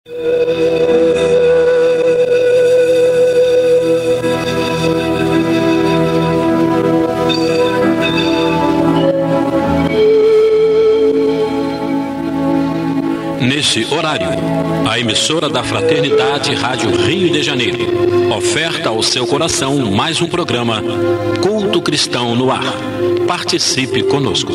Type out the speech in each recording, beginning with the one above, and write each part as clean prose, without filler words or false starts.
Nesse horário, a emissora da Fraternidade Rádio Rio de Janeiro oferta ao seu coração mais um programa Culto Cristão no Ar. Participe conosco.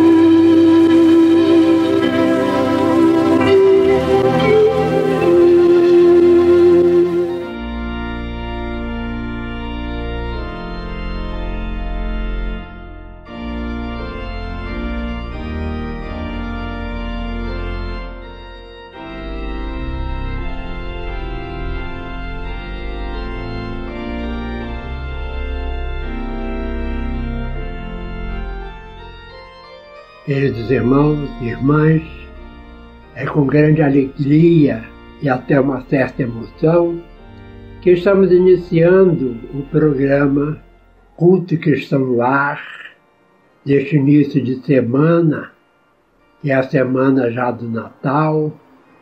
Queridos irmãos e irmãs, é com grande alegria e até uma certa emoção que estamos iniciando o programa Culto Cristão no Ar, deste início de semana, que é a semana já do Natal.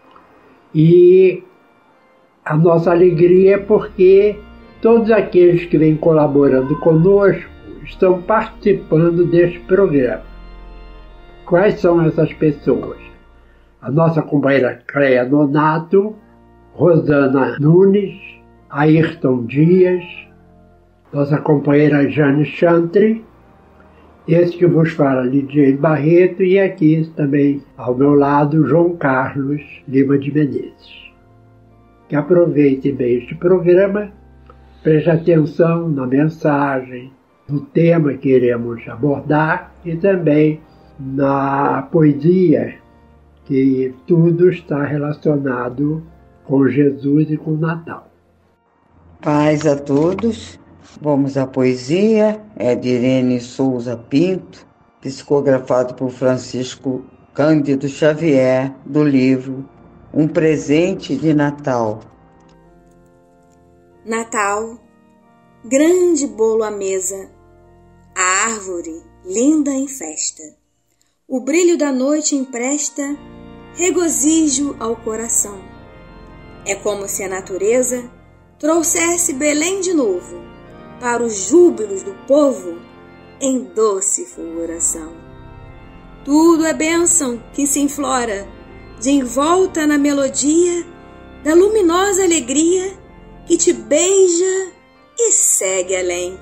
E a nossa alegria é porque todos aqueles que vêm colaborando conosco estão participando deste programa. Quais são essas pessoas? A nossa companheira Cleia Nonato, Rosana Nunes, Ayrton Dias, nossa companheira Jane Chantre, esse que vos fala, Lidiane Barreto, e aqui também ao meu lado, João Carlos Lima de Menezes. Que aproveite bem este programa, preste atenção na mensagem, no tema que iremos abordar e também na poesia, que tudo está relacionado com Jesus e com o Natal. Paz a todos. Vamos à poesia. É de Irene Souza Pinto, psicografado por Francisco Cândido Xavier, do livro Um Presente de Natal. Natal, grande bolo à mesa, a árvore linda em festa. O brilho da noite empresta regozijo ao coração. É como se a natureza trouxesse Belém de novo para os júbilos do povo em doce fulguração. Tudo é bênção que se enflora de envolta na melodia da luminosa alegria que te beija e segue além.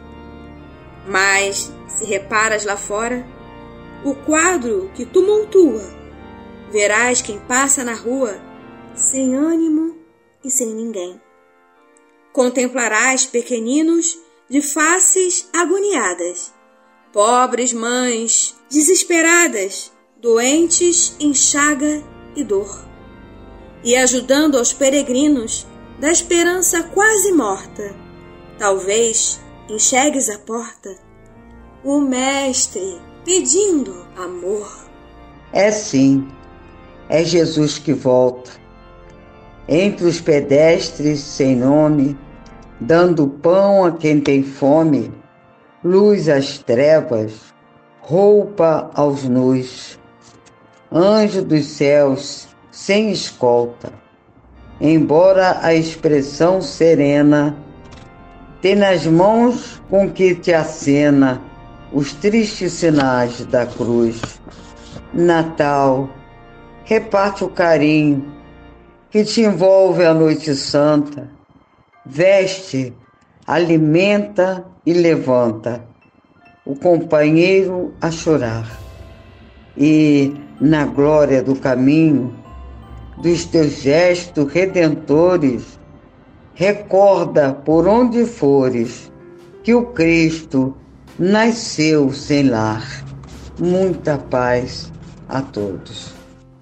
Mas, se reparas lá fora, o quadro que tumultua, verás quem passa na rua sem ânimo e sem ninguém. Contemplarás pequeninos de faces agoniadas, pobres mães desesperadas, doentes em chaga e dor, e ajudando aos peregrinos da esperança quase morta, talvez enxergues à porta o Mestre pedindo amor. É sim, é Jesus que volta, entre os pedestres sem nome, dando pão a quem tem fome, luz às trevas, roupa aos nus, anjo dos céus sem escolta, embora a expressão serena tem nas mãos com que te acena os tristes sinais da cruz. Natal, reparte o carinho que te envolve a noite santa, veste, alimenta e levanta o companheiro a chorar. E, na glória do caminho, dos teus gestos redentores, recorda por onde fores que o Cristo nasceu sem lar. Muita paz a todos.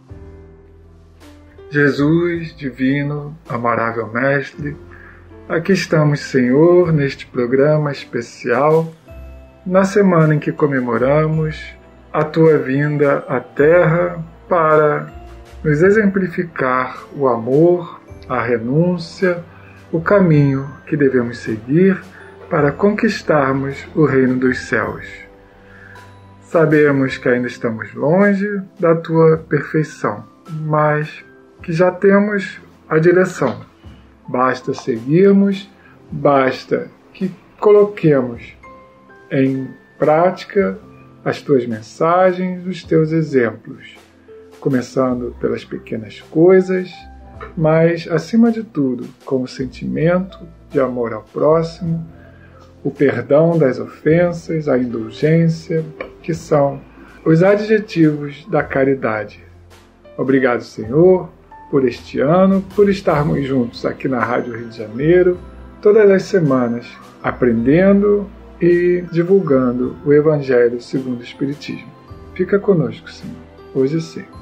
Jesus, divino, amável Mestre, aqui estamos, Senhor, neste programa especial, na semana em que comemoramos a Tua vinda à Terra para nos exemplificar o amor, a renúncia, o caminho que devemos seguir para conquistarmos o reino dos céus. Sabemos que ainda estamos longe da Tua perfeição, mas que já temos a direção. Basta seguirmos, basta que coloquemos em prática as tuas mensagens, os teus exemplos, começando pelas pequenas coisas, mas, acima de tudo, com o sentimento de amor ao próximo, o perdão das ofensas, a indulgência, que são os adjetivos da caridade. Obrigado, Senhor, por este ano, por estarmos juntos aqui na Rádio Rio de Janeiro, todas as semanas, aprendendo e divulgando o Evangelho segundo o Espiritismo. Fica conosco, Senhor, hoje e sempre.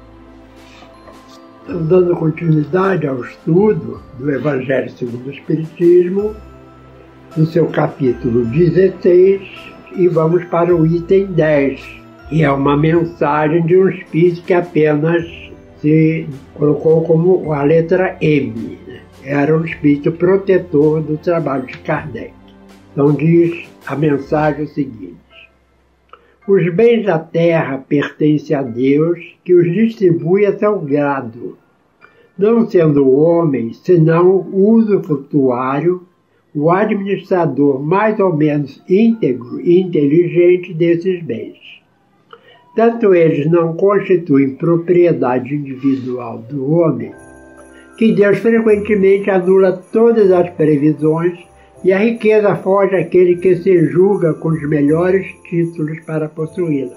Dando continuidade ao estudo do Evangelho segundo o Espiritismo, no seu capítulo 16, e vamos para o item 10, que é uma mensagem de um espírito que apenas se colocou como a letra M, né? Era um espírito protetor do trabalho de Kardec. Então diz a mensagem o seguinte: os bens da terra pertencem a Deus, que os distribui a seu grado, não sendo o homem senão o usufrutuário, o administrador mais ou menos íntegro e inteligente desses bens. Tanto eles não constituem propriedade individual do homem, que Deus frequentemente anula todas as previsões e a riqueza foge àquele que se julga com os melhores títulos para possuí-la.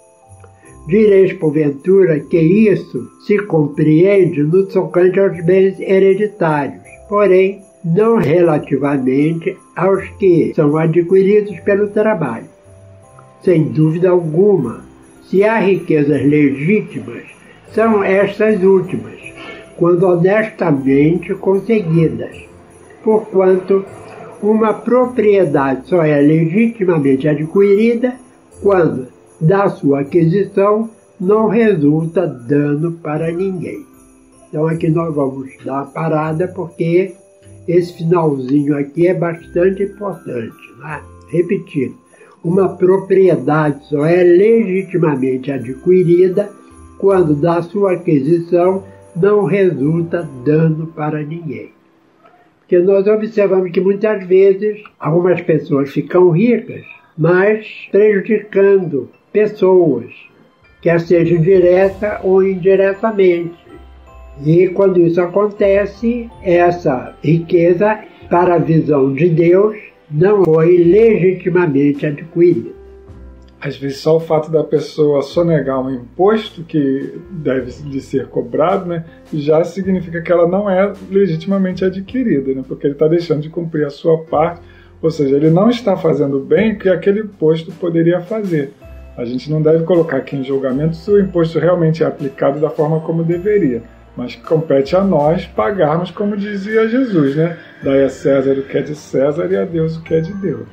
Direis, porventura, que isso se compreende no tocante aos bens hereditários, porém, não relativamente aos que são adquiridos pelo trabalho. Sem dúvida alguma, se há riquezas legítimas, são estas últimas, quando honestamente conseguidas, porquanto uma propriedade só é legitimamente adquirida quando, da sua aquisição, não resulta dano para ninguém. Então aqui nós vamos dar uma parada, porque esse finalzinho aqui é bastante importante, né? Repetindo, uma propriedade só é legitimamente adquirida quando da sua aquisição não resulta dano para ninguém. Porque nós observamos que muitas vezes algumas pessoas ficam ricas, mas prejudicando pessoas, quer seja direta ou indiretamente. E quando isso acontece, essa riqueza, para a visão de Deus, não foi legitimamente adquirida. Às vezes só o fato da pessoa sonegar um imposto que deve de ser cobrado, né, já significa que ela não é legitimamente adquirida, né, porque ele está deixando de cumprir a sua parte, ou seja, ele não está fazendo bem o que aquele imposto poderia fazer. A gente não deve colocar aqui em julgamento se o imposto realmente é aplicado da forma como deveria, mas compete a nós pagarmos como dizia Jesus, né? Dai a César o que é de César e a Deus o que é de Deus.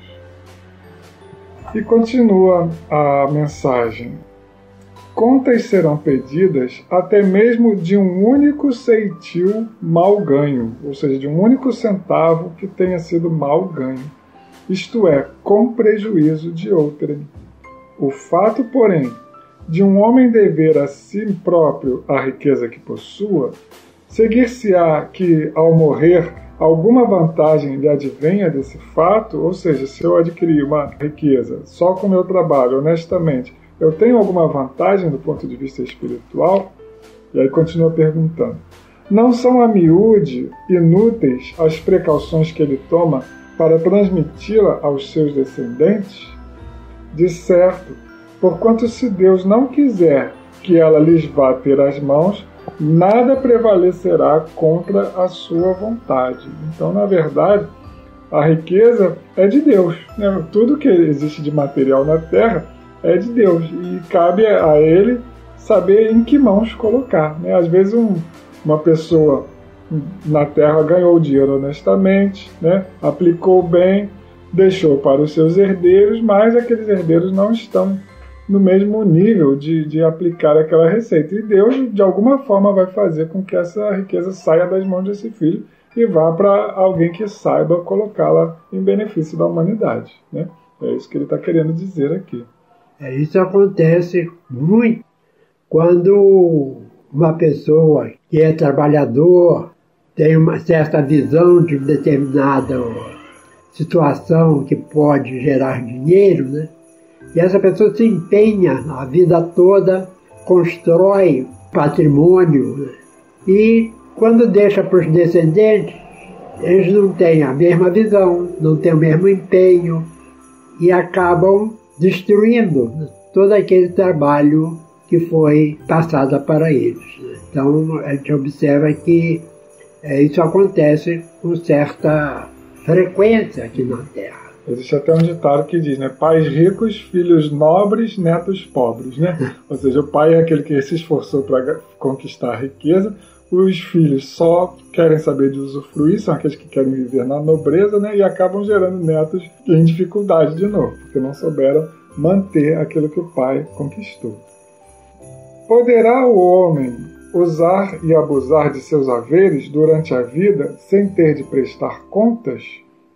E continua a mensagem: contas serão pedidas até mesmo de um único ceitil mal ganho, ou seja, de um único centavo que tenha sido mal ganho, isto é, com prejuízo de outrem. O fato, porém, de um homem dever a si próprio a riqueza que possua, seguir-se-á que, ao morrer, alguma vantagem lhe advenha desse fato, ou seja, se eu adquirir uma riqueza só com o meu trabalho, honestamente, eu tenho alguma vantagem do ponto de vista espiritual? E aí continua perguntando: não são a miúde inúteis as precauções que ele toma para transmiti-la aos seus descendentes? De certo, porquanto se Deus não quiser que ela lhes vá ter as mãos, nada prevalecerá contra a sua vontade. Então, na verdade, a riqueza é de Deus, né? Tudo que existe de material na Terra é de Deus e cabe a Ele saber em que mãos colocar, né? Às vezes uma pessoa na Terra ganhou dinheiro honestamente, né? Aplicou bem, deixou para os seus herdeiros, mas aqueles herdeiros não estão no mesmo nível de aplicar aquela receita. E Deus, de alguma forma, vai fazer com que essa riqueza saia das mãos desse filho e vá para alguém que saiba colocá-la em benefício da humanidade, né? É isso que ele está querendo dizer aqui. Isso acontece muito quando uma pessoa que é trabalhador, tem uma certa visão de determinada situação que pode gerar dinheiro, né? E essa pessoa se empenha a vida toda, constrói patrimônio, né? E quando deixa para os descendentes, eles não têm a mesma visão, não têm o mesmo empenho e acabam destruindo, né, todo aquele trabalho que foi passado para eles. Então, a gente observa que isso acontece com certa frequência aqui na Terra. Existe até um ditado que diz, né? Pais ricos, filhos nobres, netos pobres, né? Ou seja, o pai é aquele que se esforçou para conquistar a riqueza, os filhos só querem saber de usufruir, são aqueles que querem viver na nobreza, né? E acabam gerando netos em dificuldade de novo, porque não souberam manter aquilo que o pai conquistou. Poderá o homem usar e abusar de seus haveres durante a vida sem ter de prestar contas?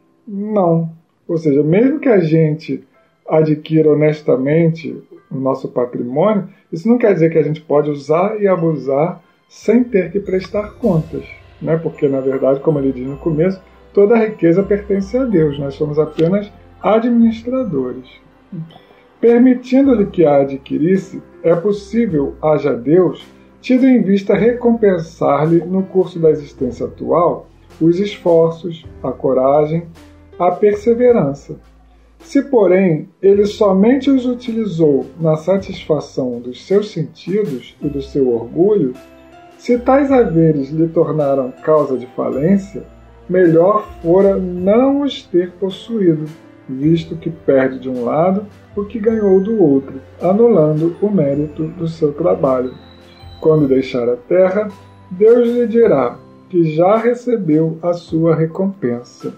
Não. Ou seja, mesmo que a gente adquira honestamente o nosso patrimônio, isso não quer dizer que a gente pode usar e abusar sem ter que prestar contas, né? Porque, na verdade, como ele diz no começo, toda a riqueza pertence a Deus, nós somos apenas administradores. Permitindo-lhe que a adquirisse, é possível, haja Deus, tido em vista recompensar-lhe no curso da existência atual os esforços, a coragem, a perseverança. Se, porém, ele somente os utilizou na satisfação dos seus sentidos e do seu orgulho, se tais haveres lhe tornaram causa de falência, melhor fora não os ter possuído, visto que perde de um lado o que ganhou do outro, anulando o mérito do seu trabalho. Quando deixar a terra, Deus lhe dirá que já recebeu a sua recompensa.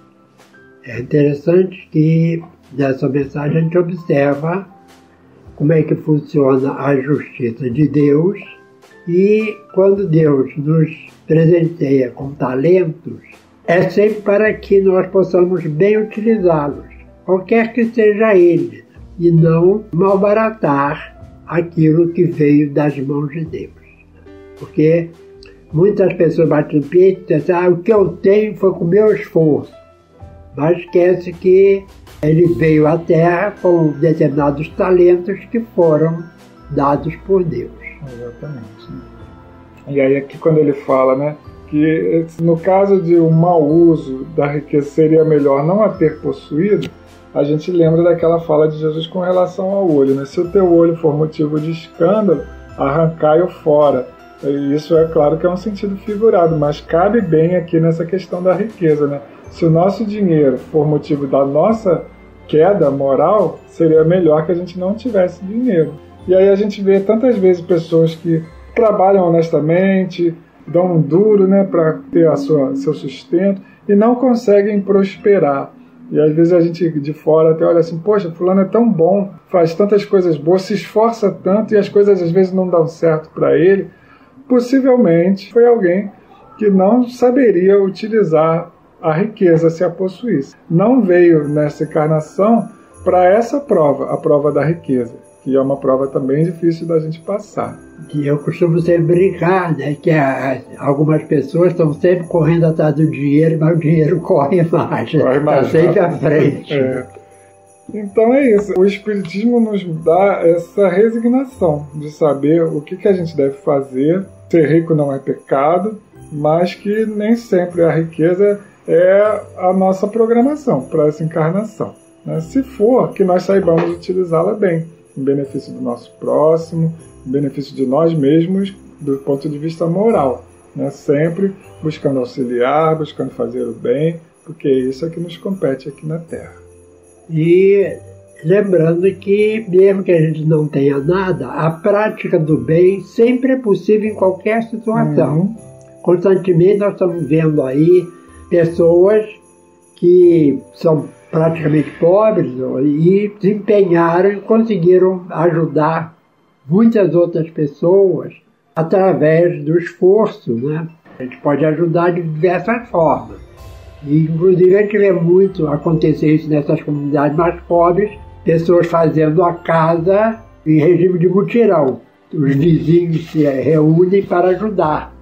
É interessante que nessa mensagem a gente observa como é que funciona a justiça de Deus, e quando Deus nos presenteia com talentos, é sempre para que nós possamos bem utilizá-los, qualquer que seja ele, e não malbaratar aquilo que veio das mãos de Deus. Porque muitas pessoas batem no peito e dizem, o que eu tenho foi com o meu esforço. Mas esquece que ele veio à Terra com determinados talentos que foram dados por Deus. Exatamente. E aí aqui quando ele fala, né, que no caso de um mau uso da riqueza seria melhor não a ter possuído, a gente lembra daquela fala de Jesus com relação ao olho, né? Se o teu olho for motivo de escândalo, arrancai-o fora. E isso é claro que é um sentido figurado, mas cabe bem aqui nessa questão da riqueza, né? Se o nosso dinheiro for motivo da nossa queda moral, seria melhor que a gente não tivesse dinheiro. E aí a gente vê tantas vezes pessoas que trabalham honestamente, dão um duro, né, para ter seu sustento e não conseguem prosperar. E às vezes a gente de fora até olha assim, poxa, fulano é tão bom, faz tantas coisas boas, se esforça tanto e as coisas às vezes não dão certo para ele. Possivelmente foi alguém que não saberia utilizar a riqueza se a possuísse. Não veio nessa encarnação para essa prova, a prova da riqueza, que é uma prova também difícil da gente passar. Que eu costumo sempre brincar, né, que algumas pessoas estão sempre correndo atrás do dinheiro, mas o dinheiro corre mais, está sempre à frente. Então é isso, o Espiritismo nos dá essa resignação de saber o que a gente deve fazer. Ser rico não é pecado, mas que nem sempre a riqueza é a nossa programação para essa encarnação, né? Se for, que nós saibamos utilizá-la bem, em benefício do nosso próximo, em benefício de nós mesmos, do ponto de vista moral, né? Sempre buscando auxiliar, buscando fazer o bem, porque isso é que nos compete aqui na Terra. E lembrando que, mesmo que a gente não tenha nada, a prática do bem sempre é possível em qualquer situação. Constantemente nós estamos vendo aí pessoas que são praticamente pobres e se empenharam e conseguiram ajudar muitas outras pessoas através do esforço, né? A gente pode ajudar de diversas formas. E, inclusive, a gente vê muito acontecer isso nessas comunidades mais pobres, pessoas fazendo a casa em regime de mutirão. Os vizinhos se reúnem para ajudar.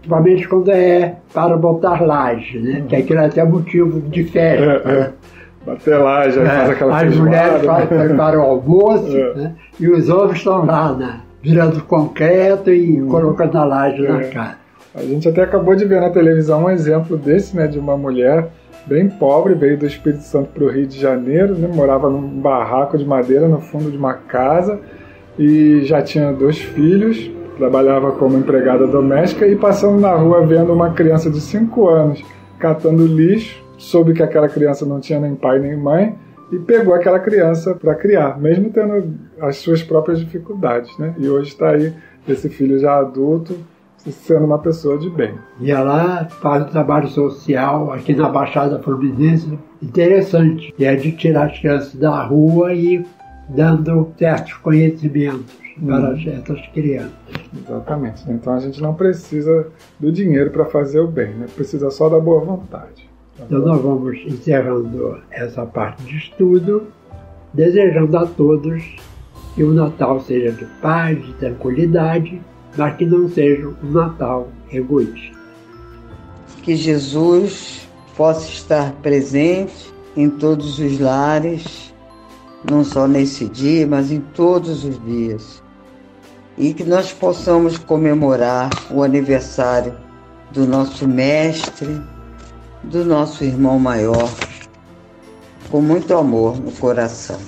Principalmente quando é para botar laje, né? Que aquilo é até motivo de festa. Bater laje, faz aquela as mulheres preparam o almoço, né? E os homens estão lá, virando concreto e colocando a laje na casa. A gente até acabou de ver na televisão um exemplo desse, né? De uma mulher bem pobre, veio do Espírito Santo para o Rio de Janeiro, né? Morava num barraco de madeira no fundo de uma casa e já tinha 2 filhos, trabalhava como empregada doméstica e passando na rua vendo uma criança de 5 anos catando lixo, soube que aquela criança não tinha nem pai nem mãe e pegou aquela criança para criar, mesmo tendo as suas próprias dificuldades, né? E hoje está aí esse filho já adulto, sendo uma pessoa de bem. E ela faz um trabalho social aqui na Baixada Fluminense interessante, que é de tirar as crianças da rua e dando certos conhecimentos para essas crianças. Exatamente. Então a gente não precisa do dinheiro para fazer o bem, né? Precisa só da boa vontade. Então nós vamos encerrando essa parte de estudo, desejando a todos que o Natal seja de paz, de tranquilidade, mas que não seja um Natal egoísta. Que Jesus possa estar presente em todos os lares, não só nesse dia, mas em todos os dias. E que nós possamos comemorar o aniversário do nosso mestre, do nosso irmão maior, com muito amor no coração.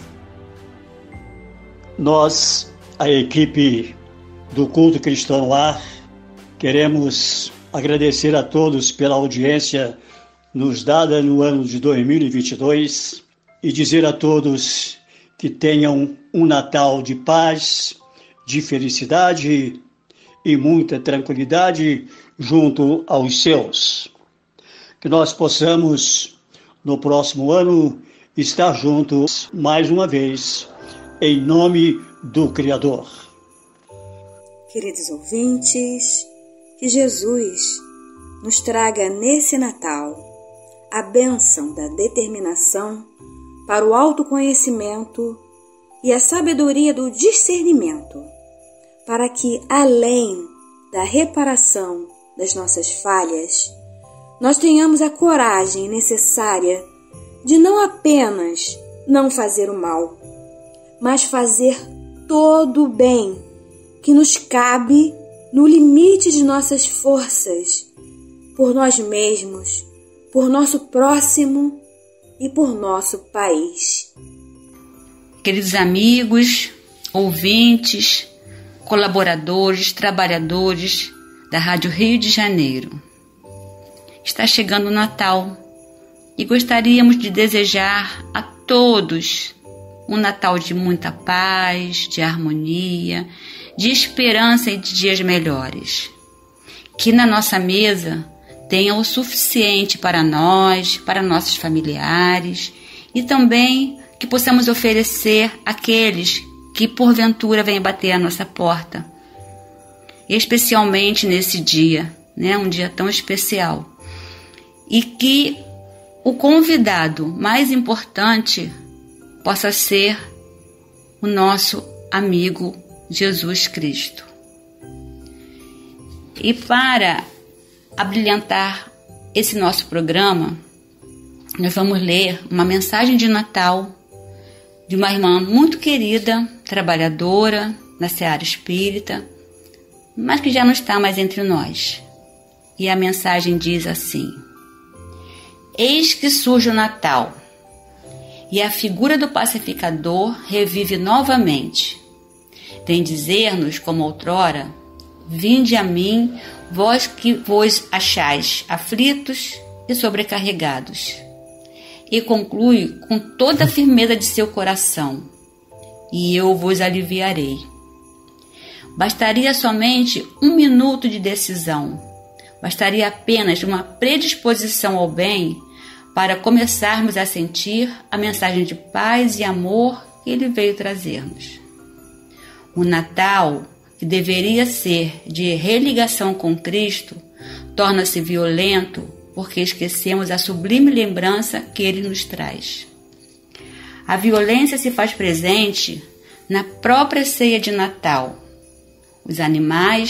Nós, a equipe do Culto Cristão no Ar, queremos agradecer a todos pela audiência nos dada no ano de 2022 e dizer a todos que tenham um Natal de paz, de felicidade e muita tranquilidade junto aos seus. Que nós possamos, no próximo ano, estar juntos mais uma vez, em nome do Criador. Queridos ouvintes, que Jesus nos traga nesse Natal a bênção da determinação para o autoconhecimento e a sabedoria do discernimento, para que, além da reparação das nossas falhas, nós tenhamos a coragem necessária de não apenas não fazer o mal, mas fazer todo o bem que nos cabe no limite de nossas forças, por nós mesmos, por nosso próximo e por nosso país. Queridos amigos, ouvintes, colaboradores, trabalhadores da Rádio Rio de Janeiro, está chegando o Natal e gostaríamos de desejar a todos um Natal de muita paz, de harmonia, de esperança e de dias melhores. Que na nossa mesa tenha o suficiente para nós, para nossos familiares e também que possamos oferecer àqueles que porventura vêm bater à nossa porta. Especialmente nesse dia, um dia tão especial. E que o convidado mais importante possa ser o nosso amigo Jesus Cristo. E para abrilhantar esse nosso programa, nós vamos ler uma mensagem de Natal de uma irmã muito querida, trabalhadora na seara espírita, mas que já não está mais entre nós. E a mensagem diz assim: eis que surge o Natal, e a figura do pacificador revive novamente. Vem dizer-nos, como outrora: vinde a mim, vós que vos achais aflitos e sobrecarregados. E conclui com toda a firmeza de seu coração: e eu vos aliviarei. Bastaria somente 1 minuto de decisão, bastaria apenas uma predisposição ao bem para começarmos a sentir a mensagem de paz e amor que ele veio trazer-nos. O Natal, que deveria ser de religação com Cristo, torna-se violento porque esquecemos a sublime lembrança que ele nos traz. A violência se faz presente na própria ceia de Natal. Os animais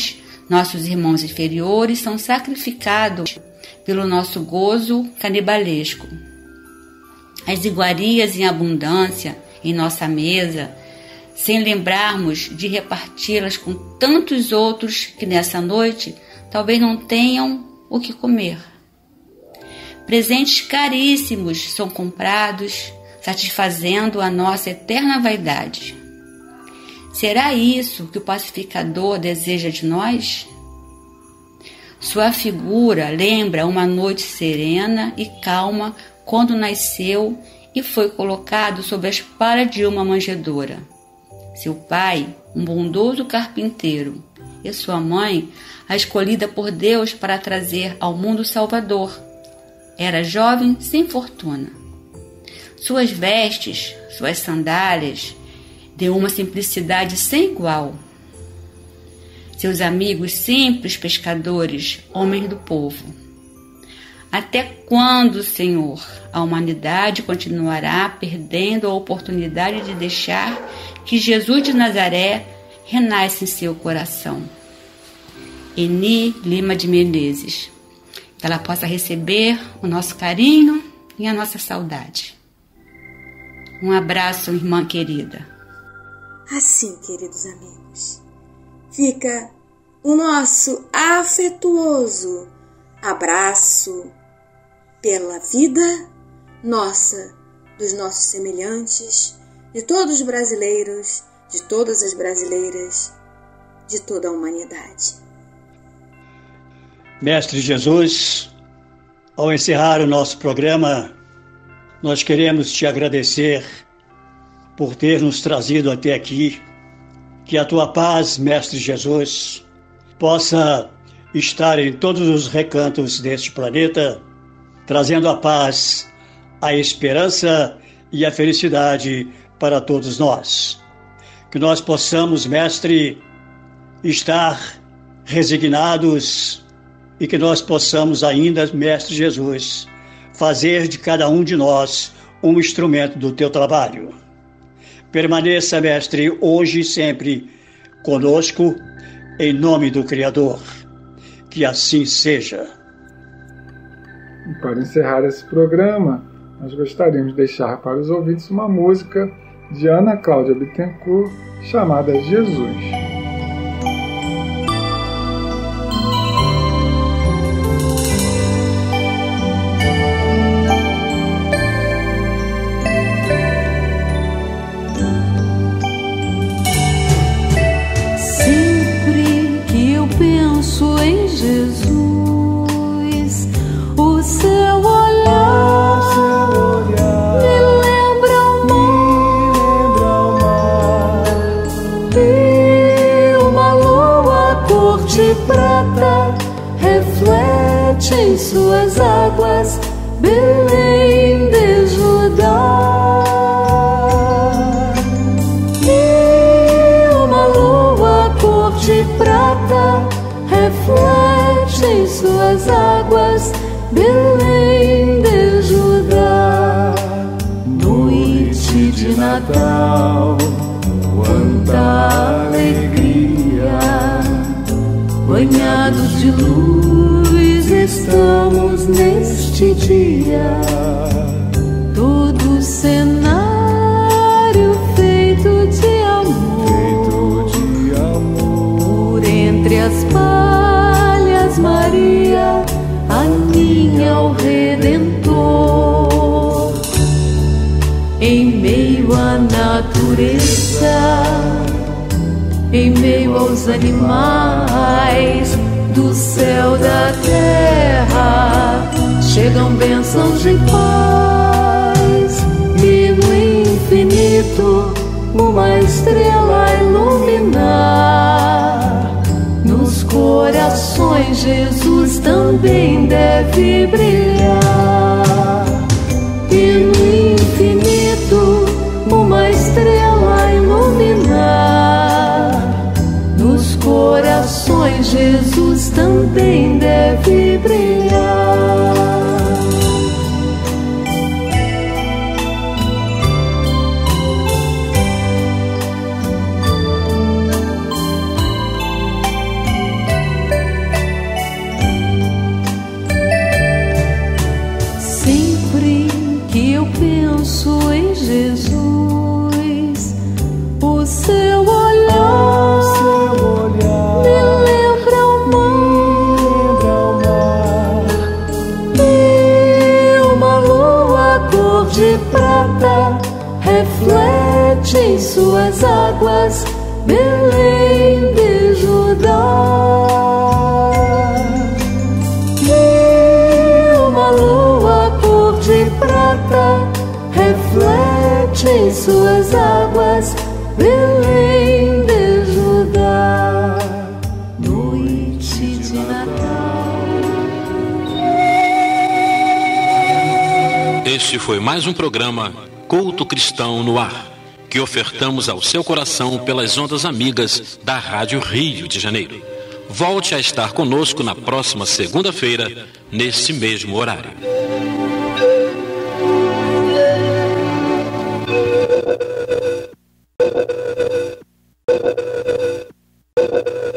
Nossos irmãos inferiores são sacrificados pelo nosso gozo canibalesco. As iguarias em abundância em nossa mesa, sem lembrarmos de reparti-las com tantos outros que nessa noite talvez não tenham o que comer. Presentes caríssimos são comprados, satisfazendo a nossa eterna vaidade. Será isso que o pacificador deseja de nós? Sua figura lembra uma noite serena e calma quando nasceu e foi colocado sob as palhas de uma manjedoura. Seu pai, um bondoso carpinteiro, e sua mãe, a escolhida por Deus para trazer ao mundo Salvador, era jovem sem fortuna. Suas vestes, suas sandálias, de uma simplicidade sem igual. Seus amigos simples pescadores, homens do povo. Até quando, Senhor, a humanidade continuará perdendo a oportunidade de deixar que Jesus de Nazaré renasça em seu coração? Eni Lima de Menezes. Que ela possa receber o nosso carinho e a nossa saudade. Um abraço, irmã querida. Assim, queridos amigos, fica o nosso afetuoso abraço pela vida nossa, dos nossos semelhantes, de todos os brasileiros, de todas as brasileiras, de toda a humanidade. Mestre Jesus, ao encerrar o nosso programa, nós queremos te agradecer por ter nos trazido até aqui. Que a tua paz, Mestre Jesus, possa estar em todos os recantos deste planeta, trazendo a paz, a esperança e a felicidade para todos nós. Que nós possamos, Mestre, estar resignados e que nós possamos ainda, Mestre Jesus, fazer de cada um de nós um instrumento do teu trabalho. Permaneça, Mestre, hoje e sempre conosco, em nome do Criador. Que assim seja. E para encerrar esse programa, nós gostaríamos de deixar para os ouvintes uma música de Ana Cláudia Bittencourt chamada Jesus. Em suas águas, Belém de Judá. E uma lua cor de prata reflete em suas águas, Belém de Judá. Noite de Natal, quanta alegria, banhados de luz estamos neste dia. Todo cenário feito de amor, por entre as palhas Maria aninha o Redentor. Em meio à natureza, em meio aos animais do céu, da terra, chegam bênçãos de paz. E no infinito uma estrela a iluminar. Nos corações Jesus também deve brilhar. E no infinito uma estrela a iluminar. Nos corações Jesus também deve brilhar. reflete em suas águas Belém de Judá. E uma lua cor de prata reflete em suas águas Belém de Judá. Noite de Natal. Este foi mais um programa Culto Cristão no Ar, que ofertamos ao seu coração pelas ondas amigas da Rádio Rio de Janeiro. Volte a estar conosco na próxima segunda-feira, neste mesmo horário.